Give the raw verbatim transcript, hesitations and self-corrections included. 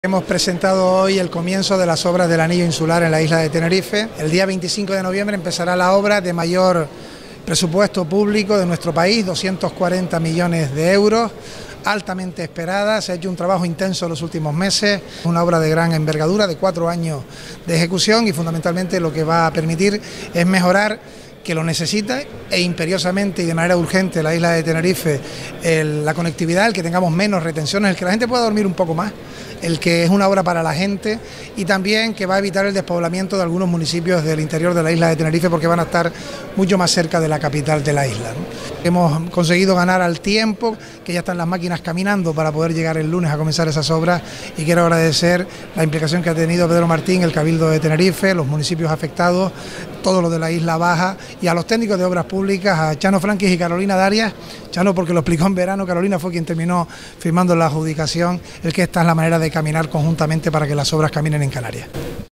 Hemos presentado hoy el comienzo de las obras del anillo insular en la isla de Tenerife. El día veinticinco de noviembre empezará la obra de mayor presupuesto público de nuestro país, doscientos cuarenta millones de euros, altamente esperada. Se ha hecho un trabajo intenso en los últimos meses, una obra de gran envergadura, de cuatro años de ejecución, y fundamentalmente lo que va a permitir es mejorar, que lo necesita e imperiosamente y de manera urgente, la isla de Tenerife, el, la conectividad, el que tengamos menos retenciones, el que la gente pueda dormir un poco más, el que es una obra para la gente, y también que va a evitar el despoblamiento de algunos municipios del interior de la isla de Tenerife, porque van a estar mucho más cerca de la capital de la isla, ¿no? Hemos conseguido ganar al tiempo, que ya están las máquinas caminando para poder llegar el lunes a comenzar esas obras, y quiero agradecer la implicación que ha tenido Pedro Martín, el Cabildo de Tenerife, los municipios afectados, todo lo de la Isla Baja, y a los técnicos de obras públicas, a Chano Franquis y Carolina Darias. Chano porque lo explicó en verano, Carolina fue quien terminó firmando la adjudicación, el que esta es la manera de caminar conjuntamente para que las obras caminen en Canarias.